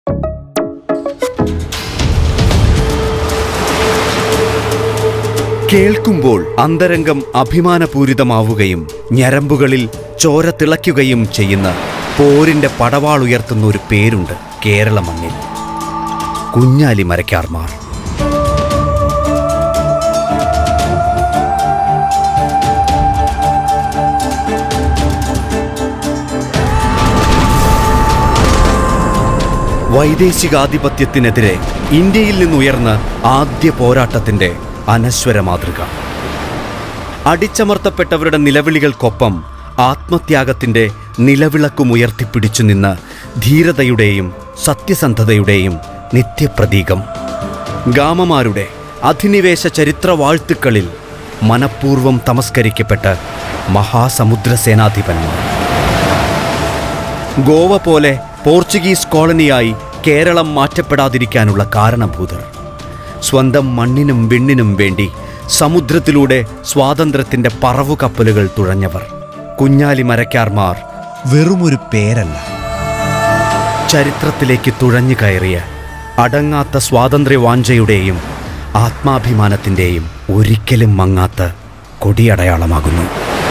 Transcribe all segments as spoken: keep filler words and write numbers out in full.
കേൾക്കുമ്പോൾ അന്തരംഗം അഭിമാനപൂരിതമാവുകയും ഞരമ്പുകളിൽ ചോര തിളയ്ക്കുകയും ചെയ്യുന്ന പോരിന്റെ പടവാളുയർത്തുന്ന ഒരു പേരുണ്ട് കേരള മണ്ണിൽ: കുഞ്ഞാലി മരക്കാർമാർ. വൈദേശികാധിപത്യത്തിനെതിരെ ഇന്ത്യയിൽ നിന്നുയർന്ന ആദ്യ പോരാട്ടത്തിന്റെ അനശ്വര മാതൃക. അടിച്ചമർത്തപ്പെട്ടവരുടെ നിലവിളികൾക്കൊപ്പം ആത്മത്യാഗത്തിന്റെ നിലവിളക്കുമുയർത്തിപ്പിടിച്ചു നിന്ന ധീരതയുടെയും സത്യസന്ധതയുടെയും നിത്യപ്രതീകം. ഗാമമാരുടെ അധിനിവേശ ചരിത്ര വാഴ്ത്തുക്കളിൽ മനഃപൂർവ്വം തമസ്കരിക്കപ്പെട്ട മഹാസമുദ്രസേനാധിപന്മാർ. ഗോവ പോലെ പോർച്ചുഗീസ് കോളനിയായി കേരളം മാറ്റപ്പെടാതിരിക്കാനുള്ള കാരണഭൂതർ. സ്വന്തം മണ്ണിനും വിണ്ണിനും വേണ്ടി സമുദ്രത്തിലൂടെ സ്വാതന്ത്ര്യത്തിന്റെ പറവുകപ്പലുകൾ തുഴഞ്ഞവർ. കുഞ്ഞാലി മരക്കാർമാർ വെറുമൊരു പേരല്ല, ചരിത്രത്തിലേക്ക് തുഴഞ്ഞു കയറിയ അടങ്ങാത്ത സ്വാതന്ത്ര്യവാഞ്ചയുടെയും ആത്മാഭിമാനത്തിൻ്റെയും ഒരിക്കലും മങ്ങാത്ത കൊടിയടയാളമാകുന്നു.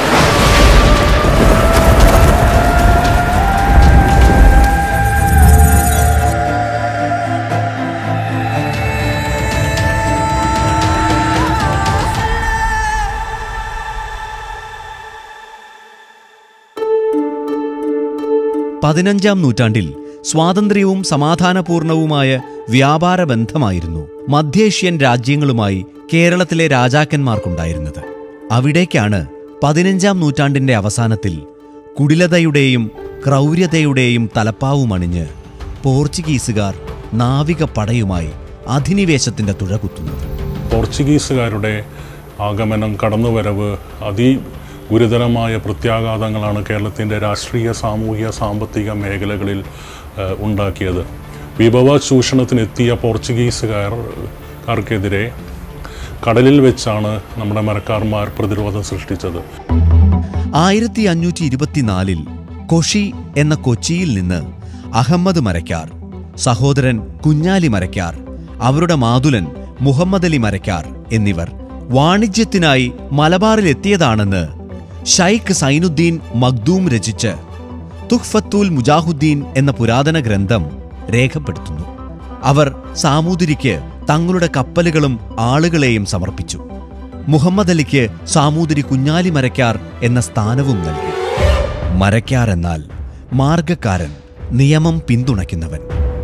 പതിനഞ്ചാം നൂറ്റാണ്ടിൽ സ്വാതന്ത്ര്യവും സമാധാനപൂർണവുമായ വ്യാപാര ബന്ധമായിരുന്നു മധ്യേഷ്യൻ രാജ്യങ്ങളുമായി കേരളത്തിലെ രാജാക്കന്മാർക്കുണ്ടായിരുന്നത്. അവിടേക്കാണ് പതിനഞ്ചാം നൂറ്റാണ്ടിന്റെ അവസാനത്തിൽ കുടിലതയുടെയും ക്രൗര്യതയുടെയും തലപ്പാവുമണിഞ്ഞ് പോർച്ചുഗീസുകാർ നാവികപ്പടയുമായി അധിനിവേശത്തിന്റെ തുഴകുത്തുന്നത്. പോർച്ചുഗീസുകാരുടെ ആഗമനം, കടന്നുവരവ് അതി ഗുരുതരമായ പ്രത്യാഘാതങ്ങളാണ് കേരളത്തിൻ്റെ രാഷ്ട്രീയ, സാമൂഹിക, സാമ്പത്തിക മേഖലകളിൽ ഉണ്ടാക്കിയത്. വിഭവ ചൂഷണത്തിനെത്തിയ പോർച്ചുഗീസുകാർക്കെതിരെ കടലിൽ വെച്ചാണ് നമ്മുടെ മരക്കാർമാർ പ്രതിരോധം സൃഷ്ടിച്ചത്. ആയിരത്തി അഞ്ഞൂറ്റി ഇരുപത്തിനാലിൽ കൊഷി എന്ന കൊച്ചിയിൽ നിന്ന് അഹമ്മദ് മരക്കാർ, സഹോദരൻ കുഞ്ഞാലി മരക്കാർ, അവരുടെ മാതുലൻ മുഹമ്മദ് അലി മരക്കാർ എന്നിവർ വാണിജ്യത്തിനായി മലബാറിലെത്തിയതാണെന്ന് ഷൈഖ് സൈനുദ്ദീൻ മഖ്ദൂം രചിച്ച് തുഹ്ഫത്തുൽ മുജാഹുദ്ദീൻ എന്ന പുരാതന ഗ്രന്ഥം രേഖപ്പെടുത്തുന്നു. അവർ സാമൂതിരിക്ക് തങ്ങളുടെ കപ്പലുകളും ആളുകളെയും സമർപ്പിച്ചു. മുഹമ്മദ് അലിക്ക് സാമൂതിരി കുഞ്ഞാലി മരക്കാർ എന്ന സ്ഥാനവും നൽകി. മരക്കാർ എന്നാൽ മാർഗക്കാരൻ, നിയമം പിന്തുണയ്ക്കുന്നവൻ.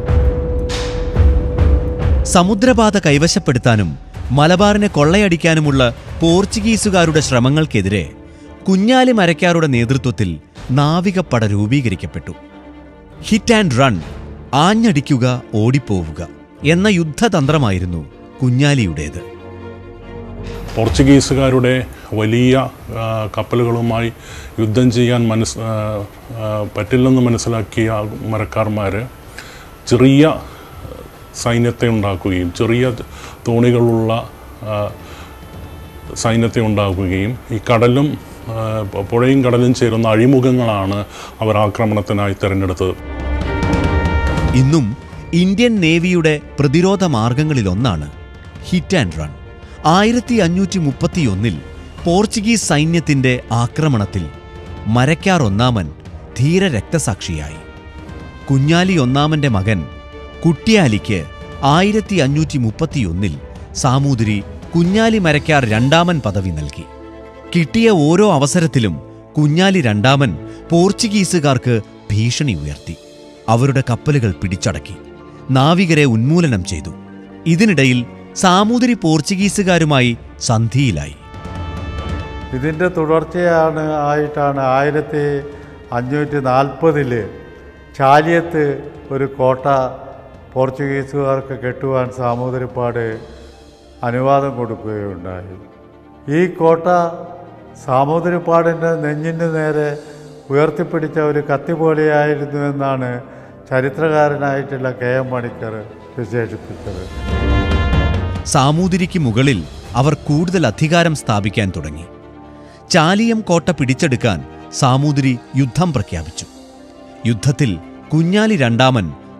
സമുദ്രപാത കൈവശപ്പെടുത്താനും മലബാറിനെ കൊള്ളയടിക്കാനുമുള്ള പോർച്ചുഗീസുകാരുടെ ശ്രമങ്ങൾക്കെതിരെ കുഞ്ഞാലി മരക്കാരുടെ നേതൃത്വത്തിൽ നാവികപ്പട രൂപീകരിക്കപ്പെട്ടു. ഹിറ്റ് ആൻഡ് റൺ, ആഞ്ഞടിക്കുക ഓടിപ്പോവുക എന്ന യുദ്ധതന്ത്രമായിരുന്നു കുഞ്ഞാലിയുടേത്. പോർച്ചുഗീസുകാരുടെ വലിയ കപ്പലുകളുമായി യുദ്ധം ചെയ്യാൻ മനസ് പറ്റില്ലെന്ന് മനസ്സിലാക്കിയ മരക്കാർമാർ ചെറിയ സൈന്യത്തെ ഉണ്ടാക്കുകയും ചെറിയ തോണികളുള്ള സൈന്യത്തെ ഉണ്ടാക്കുകയും ഈ കടലും പുഴയും കടലും ചേരുന്ന അഴിമുഖങ്ങളാണ് അവർ ആക്രമണത്തിനായി തിരഞ്ഞെടുത്തത്. ഇന്നും ഇന്ത്യൻ നേവിയുടെ പ്രതിരോധ മാർഗങ്ങളിലൊന്നാണ് ഹിറ്റ് ആൻഡ് റൺ. ആയിരത്തി അഞ്ഞൂറ്റി മുപ്പത്തിയൊന്നിൽ പോർച്ചുഗീസ് സൈന്യത്തിന്റെ ആക്രമണത്തിൽ മരക്കാർ ഒന്നാമൻ ധീര രക്തസാക്ഷിയായി. കുഞ്ഞാലി ഒന്നാമന്റെ മകൻ കുട്ടിയാലിക്ക് ആയിരത്തി അഞ്ഞൂറ്റി മുപ്പത്തിയൊന്നിൽ സാമൂതിരി കുഞ്ഞാലി മരക്കാർ രണ്ടാമൻ പദവി നൽകി. കിട്ടിയ ഓരോ അവസരത്തിലും കുഞ്ഞാലി രണ്ടാമൻ പോർച്ചുഗീസുകാർക്ക് ഭീഷണി ഉയർത്തി. അവരുടെ കപ്പലുകൾ പിടിച്ചടക്കി, നാവികരെ ഉന്മൂലനം ചെയ്തു. ഇതിനിടയിൽ സാമൂതിരി പോർച്ചുഗീസുകാരുമായി സന്ധിയിലായി. ഇതിൻ്റെ തുടർച്ചയാണ് ആയിട്ടാണ് ആയിരത്തി അഞ്ഞൂറ്റി നാൽപ്പതില് ചാലിയത്ത് ഒരു കോട്ട പോർച്ചുഗീസുകാർക്ക് കെട്ടുവാൻ സാമൂതിരിപ്പാട് അനുവാദം കൊടുക്കുകയുണ്ടായി. ഈ കോട്ട സാമൂതിരിപ്പാടിൻ്റെ നെഞ്ഞിന് നേരെ ഉയർത്തിപ്പിടിച്ച ഒരു കത്തി പോലെയായിരുന്നു എന്നാണ് ചരിത്രകാരനായിട്ടുള്ള കെ എം മണിക്കർ വിശേഷിപ്പിച്ചത്. സാമൂതിരിക്ക് മുകളിൽ അവർ കൂടുതൽ അധികാരം സ്ഥാപിക്കാൻ തുടങ്ങി. ചാലിയം കോട്ട പിടിച്ചെടുക്കാൻ സാമൂതിരി യുദ്ധം പ്രഖ്യാപിച്ചു. യുദ്ധത്തിൽ കുഞ്ഞാലി രണ്ടാമൻ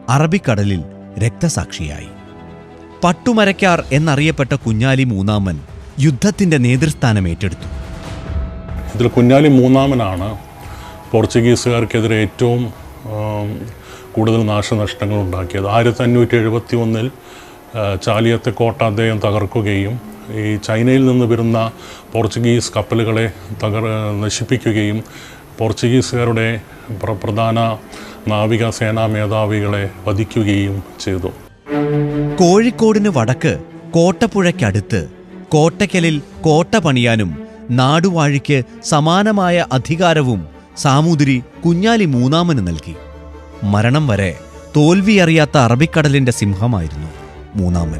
അറബിക്കടലിൽ രക്തസാക്ഷിയായി. പട്ടുമരക്കാർ എന്നറിയപ്പെട്ട കുഞ്ഞാലി മൂന്നാമൻ യുദ്ധത്തിന്റെ നേതൃസ്ഥാനം ഏറ്റെടുത്തു. ഇതിൽ കുഞ്ഞാലി മൂന്നാമനാണ് പോർച്ചുഗീസുകാർക്കെതിരെ ഏറ്റവും കൂടുതൽ നാശനഷ്ടങ്ങൾ ഉണ്ടാക്കിയത്. ആയിരത്തി അഞ്ഞൂറ്റി എഴുപത്തി ഒന്നിൽ ചാലിയത്തെ കോട്ട അദ്ദേഹം തകർക്കുകയും ഈ ചൈനയിൽ നിന്ന് വരുന്ന പോർച്ചുഗീസ് കപ്പലുകളെ തകർ നശിപ്പിക്കുകയും പോർച്ചുഗീസുകാരുടെ പ്രധാന നാവിക സേനാ മേധാവികളെ വധിക്കുകയും ചെയ്തു. കോഴിക്കോടിന് വടക്ക് കോട്ടപ്പുഴയ്ക്കടുത്ത് കോട്ടയ്ക്കലിൽ കോട്ട പണിയാനും നാടുവാഴിക്ക് സമാനമായ അധികാരവും സാമൂതിരി കുഞ്ഞാലി മൂന്നാമന് നൽകി. മരണം വരെ തോൽവിയറിയാത്ത അറബിക്കടലിന്റെ സിംഹമായിരുന്നു മൂന്നാമൻ.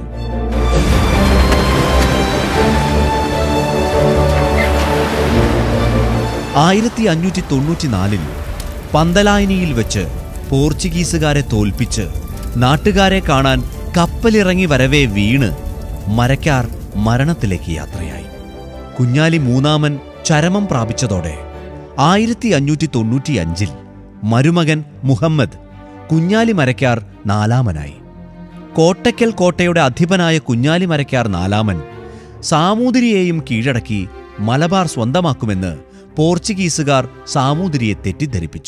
ആയിരത്തി അഞ്ഞൂറ്റി തൊണ്ണൂറ്റിനാലിൽ പന്തലായനിയിൽ വെച്ച് പോർച്ചുഗീസുകാരെ തോൽപ്പിച്ച് നാട്ടുകാരെ കാണാൻ കപ്പലിറങ്ങി വരവേ വീണ് മരക്കാർ മരണത്തിലേക്ക് യാത്രയായി. കുഞ്ഞാലി മൂന്നാമൻ ചരമം പ്രാപിച്ചതോടെ ആയിരത്തി അഞ്ഞൂറ്റി തൊണ്ണൂറ്റിയഞ്ചിൽ മരുമകൻ മുഹമ്മദ് കുഞ്ഞാലി മരക്കാർ നാലാമനായി. കോട്ടയ്ക്കൽ കോട്ടയുടെ അധിപനായ കുഞ്ഞാലി മരക്കാർ നാലാമൻ സാമൂതിരിയെയും കീഴടക്കി മലബാർ സ്വന്തമാക്കുമെന്ന് പോർച്ചുഗീസുകാർ സാമൂതിരിയെ തെറ്റിദ്ധരിപ്പിച്ചു.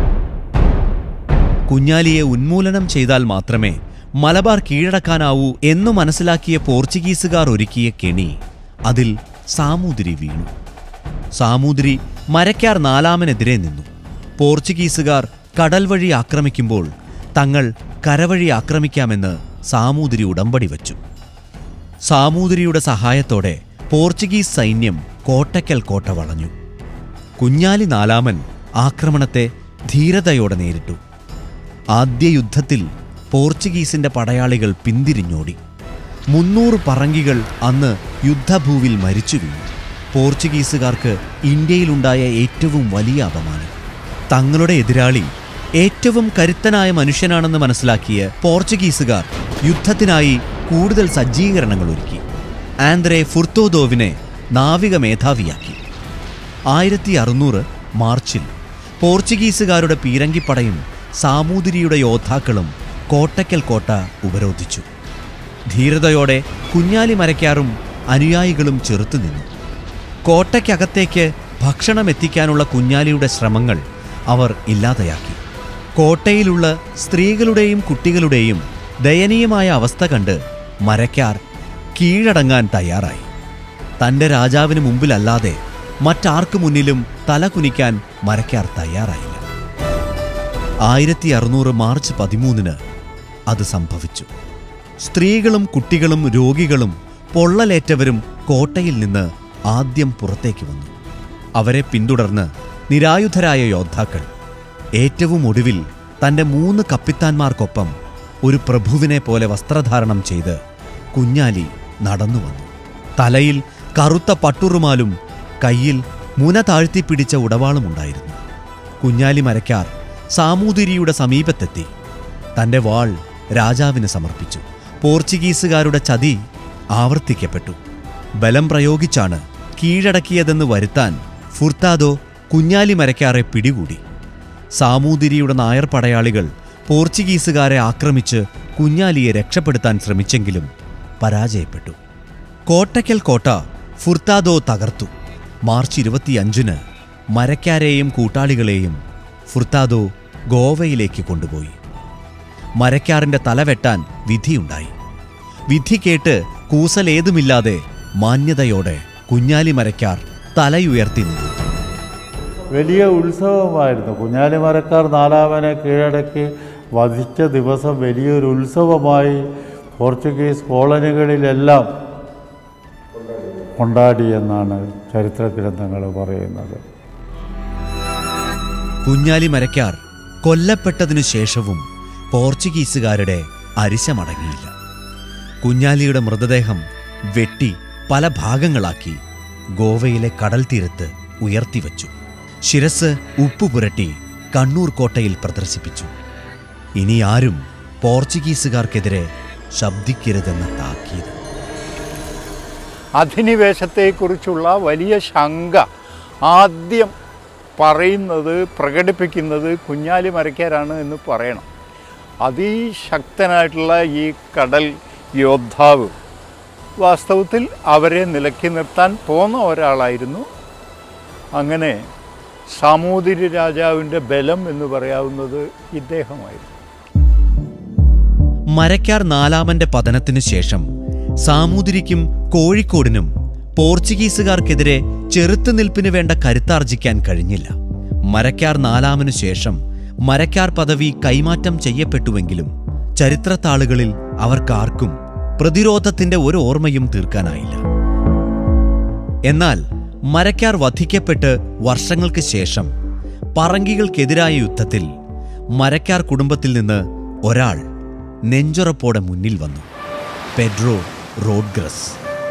കുഞ്ഞാലിയെ ഉന്മൂലനം ചെയ്താൽ മാത്രമേ മലബാർ കീഴടക്കാനാവൂ എന്നു മനസ്സിലാക്കിയ പോർച്ചുഗീസുകാർ ഒരുക്കിയ കെണി അതിൽ സാമൂതിരി വീണു. സാമൂതിരി മരക്കാർ നാലാമനെതിരെ നിന്നു. പോർച്ചുഗീസുകാർ കടൽ വഴി ആക്രമിക്കുമ്പോൾ തങ്ങൾ കരവഴി ആക്രമിക്കാമെന്ന് സാമൂതിരി ഉടമ്പടി വച്ചു. സാമൂതിരിയുടെ സഹായത്തോടെ പോർച്ചുഗീസ് സൈന്യം കോട്ടയ്ക്കൽ കോട്ട വളഞ്ഞു. കുഞ്ഞാലി നാലാമൻ ആക്രമണത്തെ ധീരതയോടെ നേരിട്ടു. ആദ്യ യുദ്ധത്തിൽ പോർച്ചുഗീസിന്റെ പടയാളികൾ പിന്തിരിഞ്ഞോടി. മുന്നൂറ് പറങ്കികൾ അന്ന് യുദ്ധഭൂവിൽ മരിച്ചു വീണു. പോർച്ചുഗീസുകാർക്ക് ഇന്ത്യയിലുണ്ടായ ഏറ്റവും വലിയ അപമാനം. തങ്ങളുടെ എതിരാളി ഏറ്റവും കരുത്തനായ മനുഷ്യനാണെന്ന് മനസ്സിലാക്കിയ പോർച്ചുഗീസുകാർ യുദ്ധത്തിനായി കൂടുതൽ സജ്ജീകരണങ്ങൾ ഒരുക്കി. ആന്ദ്രേ ഫുർത്തോദോവിനെ നാവിക മേധാവിയാക്കി. ആയിരത്തി അറുന്നൂറ് മാർച്ചിൽ പോർച്ചുഗീസുകാരുടെ പീരങ്കിപ്പടയും സാമൂതിരിയുടെ യോദ്ധാക്കളും കോട്ടയ്ക്കൽ കോട്ട ഉപരോധിച്ചു. ധീരതയോടെ കുഞ്ഞാലി മരക്കാരും അനുയായികളും ചെറുത്തുനിന്നു. കോട്ടയ്ക്കകത്തേക്ക് ഭക്ഷണം എത്തിക്കാനുള്ള കുഞ്ഞാലിയുടെ ശ്രമങ്ങൾ അവർ ഇല്ലാതെയാക്കി. കോട്ടയിലുള്ള സ്ത്രീകളുടെയും കുട്ടികളുടെയും ദയനീയമായ അവസ്ഥ കണ്ട് മരക്കാർ കീഴടങ്ങാൻ തയ്യാറായി. തൻ്റെ രാജാവിന് മുമ്പിലല്ലാതെ മറ്റാർക്കു മുന്നിലും തല കുനിക്കാൻ മരക്കാർ തയ്യാറായില്ല. ആയിരത്തി അറുന്നൂറ് മാർച്ച് പതിമൂന്നിന് അത് സംഭവിച്ചു. സ്ത്രീകളും കുട്ടികളും രോഗികളും പൊള്ളലേറ്റവരും കോട്ടയിൽ നിന്ന് ആദ്യം പുറത്തേക്ക് വന്നു. അവരെ പിന്തുടർന്ന് നിരായുധരായ യോദ്ധാക്കൾ. ഏറ്റവും ഒടുവിൽ തൻ്റെ മൂന്ന് കപ്പിത്താന്മാർക്കൊപ്പം ഒരു പ്രഭുവിനെ പോലെ വസ്ത്രധാരണം ചെയ്ത് കുഞ്ഞാലി നടന്നുവന്നു. തലയിൽ കറുത്ത പട്ടുറുമാലും കയ്യിൽ മുന താഴ്ത്തിപ്പിടിച്ച ഉടവാളുമുണ്ടായിരുന്നു. കുഞ്ഞാലി മരക്കാർ സാമൂതിരിയുടെ സമീപത്തെത്തി തൻ്റെ വാൾ രാജാവിന് സമർപ്പിച്ചു. പോർച്ചുഗീസുകാരുടെ ചതി ആവർത്തിക്കപ്പെട്ടു. ബലം പ്രയോഗിച്ചാണ് കീഴടക്കിയതെന്ന് വരുത്താൻ ഫുർത്താദോ കുഞ്ഞാലി മരക്കാറെ പിടികൂടി. സാമൂതിരിയുടെ നായർ പടയാളികൾ പോർച്ചുഗീസുകാരെ ആക്രമിച്ച് കുഞ്ഞാലിയെ രക്ഷപ്പെടുത്താൻ ശ്രമിച്ചെങ്കിലും പരാജയപ്പെട്ടു. കോട്ടയ്ക്കൽ കോട്ട ഫുർത്താദോ തകർത്തു. മാർച്ച് ഇരുപത്തിയഞ്ചിന് മരക്കാരെയും കൂട്ടാളികളെയും ഫുർത്താദോ ഗോവയിലേക്ക് കൊണ്ടുപോയി. മരക്കാറിന്റെ തലവെട്ടാൻ വിധിയുണ്ടായി. വിധി കേട്ട് കൂസലേതുമില്ലാതെ മാന്യതയോടെ കുഞ്ഞാലി മരക്കാർ തലയുയർത്തി നിന്നു. വലിയ ഉത്സവമായിരുന്നു. കുഞ്ഞാലി മരക്കാർ നാലാമനെ കീഴടക്കി വധിച്ച ദിവസം വലിയൊരു ഉത്സവമായി പോർച്ചുഗീസ് കോളനികളിലെല്ലാം കൊണ്ടാടിയെന്നാണ് ചരിത്ര ഗ്രന്ഥങ്ങൾ പറയുന്നത്. കുഞ്ഞാലി മരക്കാർ കൊല്ലപ്പെട്ടതിനു ശേഷവും പോർച്ചുഗീസുകാരുടെ അരിശമടങ്ങിയില്ല. കുഞ്ഞാലിയുടെ മൃതദേഹം വെട്ടി പല ഭാഗങ്ങളാക്കി ഗോവയിലെ കടൽ തീരത്ത് ഉയർത്തിവച്ചു. ശിരസ് ഉപ്പുപുരട്ടി കണ്ണൂർ കോട്ടയിൽ പ്രദർശിപ്പിച്ചു. ഇനി ആരും പോർച്ചുഗീസുകാർക്കെതിരെ ശബ്ദിക്കരുതെന്ന താക്കീത്. അധിനിവേശത്തെക്കുറിച്ചുള്ള വലിയ ശങ്ക ആദ്യം പറയുന്നത് പ്രകടിപ്പിക്കുന്നത് കുഞ്ഞാലി മരക്കാരാണ് എന്ന് പറയണം. അതിശക്തനായിട്ടുള്ള ഈ കടൽ യോദ്ധാവ് വാസ്തവത്തിൽ അവരെ നിലക്കി നിർത്താൻ പോന്ന ഒരാളായിരുന്നു. അങ്ങനെ സാമൂതിരി രാജാവിൻ്റെ ബലം എന്ന് പറയാവുന്നത് ഇദ്ദേഹമായിരുന്നു. മരക്കാർ നാലാമന്റെ പതനത്തിനു ശേഷം സാമൂതിരിക്കും കോഴിക്കോടിനും പോർച്ചുഗീസുകാർക്കെതിരെ ചെറുത്തുനിൽപ്പിന് വേണ്ട കരുത്താർജിക്കാൻ കഴിഞ്ഞില്ല. മരക്കാർ നാലാമനു ശേഷം മരക്കാർ പദവി കൈമാറ്റം ചെയ്യപ്പെട്ടുവെങ്കിലും ചരിത്രത്താളുകളിൽ അവർക്കാർക്കും പ്രതിരോധത്തിന്റെ ഒരു ഓർമ്മയും തീർക്കാനായില്ല. എന്നാൽ മരക്കാർ വധിക്കപ്പെട്ട് വർഷങ്ങൾക്ക് ശേഷം പറങ്കികൾക്കെതിരായ യുദ്ധത്തിൽ മരക്കാർ കുടുംബത്തിൽ നിന്ന് ഒരാൾ നെഞ്ചുറപ്പോടെ മുന്നിൽ വന്നു. Pedro Rodrigues.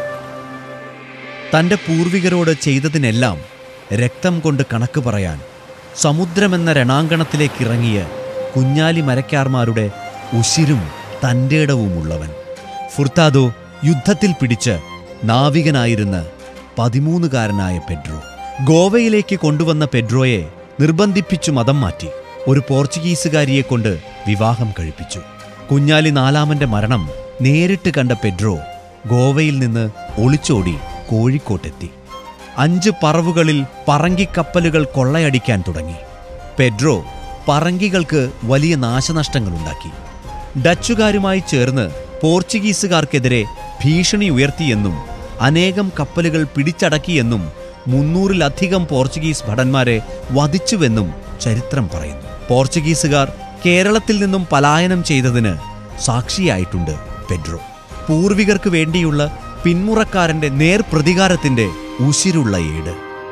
തന്റെ പൂർവികരോട് ചെയ്തതിനെല്ലാം രക്തം കൊണ്ട് കണക്ക് പറയാൻ സമുദ്രമെന്ന രണാങ്കണത്തിലേക്കിറങ്ങിയ കുഞ്ഞാലി മരക്കാർമാരുടെ ഉശിരും തന്റേടവുമുള്ളവൻ. ഫുർത്താദോ യുദ്ധത്തിൽ പിടിച്ച് നാവികനായിരുന്ന പതിമൂന്നുകാരനായ പെഡ്രോ. ഗോവയിലേക്ക് കൊണ്ടുവന്ന പെഡ്രോയെ നിർബന്ധിപ്പിച്ചു മതം മാറ്റി ഒരു പോർച്ചുഗീസുകാരിയെ കൊണ്ട് വിവാഹം കഴിപ്പിച്ചു. കുഞ്ഞാലി നാലാമന്റെ മരണം നേരിട്ട് കണ്ട പെഡ്രോ ഗോവയിൽ നിന്ന് ഒളിച്ചോടി കോഴിക്കോട്ടെത്തി. അഞ്ച് പറവുകളിൽ പറങ്കിക്കപ്പലുകൾ കൊള്ളയടിക്കാൻ തുടങ്ങി. പെഡ്രോ പറങ്കികൾക്ക് വലിയ നാശനഷ്ടങ്ങളുണ്ടാക്കി. ഡച്ചുകാരുമായി ചേർന്ന് പോർച്ചുഗീസുകാർക്കെതിരെ ഭീഷണി ഉയർത്തിയെന്നും അനേകം കപ്പലുകൾ പിടിച്ചടക്കിയെന്നും മുന്നൂറിലധികം പോർച്ചുഗീസ് ഭടന്മാരെ വധിച്ചുവെന്നും ചരിത്രം പറയുന്നു. പോർച്ചുഗീസുകാർ കേരളത്തിൽ നിന്നും പലായനം ചെയ്തതിന് സാക്ഷിയായിട്ടുണ്ട് പെഡ്രോ. പൂർവികർക്ക് വേണ്ടിയുള്ള പിന്മുറക്കാരന്റെ നേർപ്രതികാരത്തിന്റെ ഉശിരുള്ള ഏട്.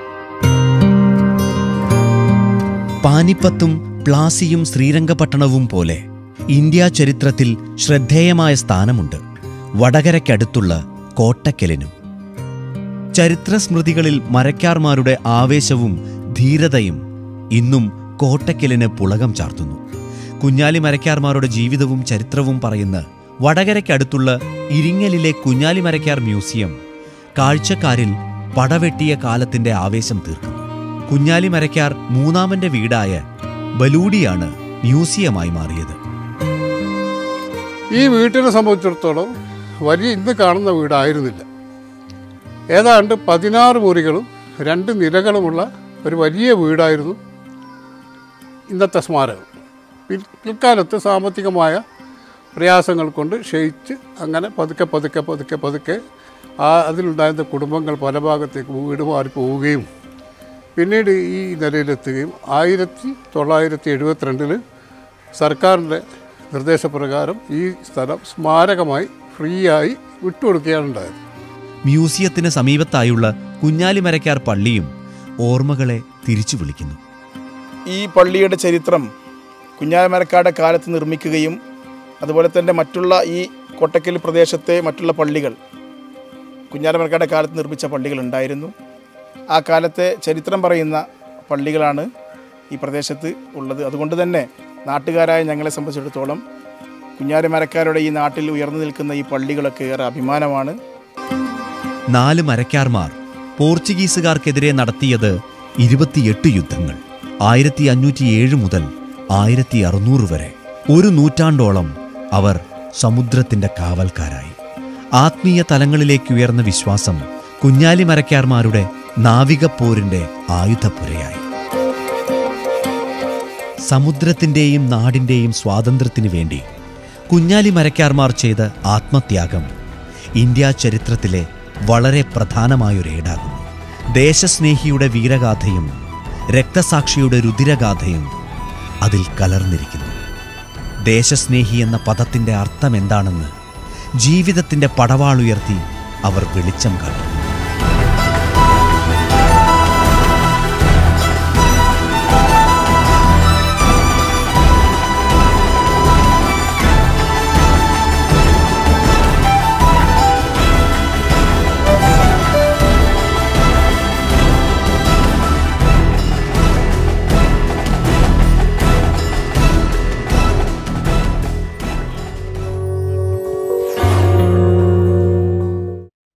പാനിപ്പത്തും പ്ലാസിയും ശ്രീരംഗപട്ടണവും പോലെ ഇന്ത്യ ചരിത്രത്തിൽ ശ്രദ്ധേയമായ സ്ഥാനമുണ്ട് വടകരയ്ക്കടുത്തുള്ള കോട്ടക്കലിനും. ചരിത്രസ്മൃതികളിൽ മരക്കാർമാരുടെ ആവേശവും ധീരതയും ഇന്നും കോട്ടക്കലിന് പുളകം ചാർത്തുന്നു. കുഞ്ഞാലി മരക്കാർമാരുടെ ജീവിതവും ചരിത്രവും പറയുന്ന വടകരയ്ക്കടുത്തുള്ള ഇരിങ്ങലിലെ കുഞ്ഞാലി മരക്കാർ മ്യൂസിയം കാഴ്ചക്കാരിൽ പടവെട്ടിയ കാലത്തിന്റെ ആവേശം തീർക്കുന്നു. കുഞ്ഞാലി മരക്കാർ മൂന്നാമന്റെ വീടായ ബലൂഡിയാണ് മ്യൂസിയമായി മാറിയത്. ഈ വീട്ടിനെ സംബന്ധിച്ചിടത്തോളം വലിയ ഇന്ന് കാണുന്ന വീടായിരുന്നില്ല. ഏതാണ്ട് പതിനാറ് മുറികളും രണ്ട് നിലകളുമുള്ള ഒരു വലിയ വീടായിരുന്നു ഇന്നത്തെ സ്മാരകം. പിൽക്കാലത്ത് സാമ്പത്തികമായ പ്രയാസങ്ങൾ കൊണ്ട് ക്ഷയിച്ച് അങ്ങനെ പതുക്കെ പതുക്കെ പതുക്കെ പതുക്കെ ആ അതിലുണ്ടായിരുന്ന കുടുംബങ്ങൾ പല ഭാഗത്തേക്ക് വീട് മാറി പോവുകയും പിന്നീട് ഈ നിലയിലെത്തുകയും ആയിരത്തി തൊള്ളായിരത്തി എഴുപത്തിരണ്ടിൽ സർക്കാരിൻ്റെ നിർദ്ദേശപ്രകാരം ഈ സ്ഥലം സ്മാരകമായി ഫ്രീ ആയി വിട്ടുകൊടുക്കുകയാണ് ഉണ്ടായത്. മ്യൂസിയത്തിന് സമീപത്തായുള്ള കുഞ്ഞാലി മരക്കാർ പള്ളിയും ഓർമ്മകളെ തിരിച്ചു വിളിക്കുന്നു. ഈ പള്ളിയുടെ ചരിത്രം കുഞ്ഞാലി മരക്കാരുടെ കാലത്ത് നിർമ്മിക്കുകയും അതുപോലെ തന്നെ മറ്റുള്ള ഈ കോട്ടക്കൽ പ്രദേശത്തെ മറ്റുള്ള പള്ളികൾ കുഞ്ഞാലി മരക്കാരുടെ കാലത്ത് നിർമ്മിച്ച പള്ളികളുണ്ടായിരുന്നു. ആ കാലത്തെ ചരിത്രം പറയുന്ന പള്ളികളാണ് ഈ പ്രദേശത്ത് ഉള്ളത്. അതുകൊണ്ട് തന്നെ നാട്ടുകാരായ ഞങ്ങളെ സംബന്ധിച്ചിടത്തോളം കുഞ്ഞാലി മരക്കാരുടെ ഈ നാട്ടിൽ ഉയർന്നു നിൽക്കുന്ന ഈ പള്ളികളൊക്കെ ഏറെ അഭിമാനമാണ്. നാല് മരക്കാർമാർ പോർച്ചുഗീസുകാർക്കെതിരെ നടത്തിയത് ഇരുപത്തിയെട്ട് യുദ്ധങ്ങൾ. ആയിരത്തി അഞ്ഞൂറ്റി ഏഴ് മുതൽ ആയിരത്തി അറുന്നൂറ് വരെ ഒരു നൂറ്റാണ്ടോളം അവർ സമുദ്രത്തിന്റെ കാവൽക്കാരായി. ആത്മീയ തലങ്ങളിലേക്ക് ഉയർന്ന വിശ്വാസം കുഞ്ഞാലി മരക്കാർമാരുടെ നാവികപ്പോരിന്റെ ആയുധപ്പുരയായി. സമുദ്രത്തിന്റെയും നാടിന്റെയും സ്വാതന്ത്ര്യത്തിനു വേണ്ടി കുഞ്ഞാലി മരക്കാർമാർ ചെയ്ത ആത്മത്യാഗം ഇന്ത്യ ചരിത്രത്തിലെ വളരെ പ്രധാനമായൊരേടാകുന്നു. ദേശസ്നേഹിയുടെ വീരഗാഥയും രക്തസാക്ഷിയുടെ രുതിരഗാഥയും അതിൽ കലർന്നിരിക്കുന്നു. ദേശസ്നേഹി എന്ന പദത്തിൻ്റെ അർത്ഥമെന്താണെന്ന് ജീവിതത്തിൻ്റെ പടവാളുയർത്തി അവർ വെളിച്ചം കാട്ടും.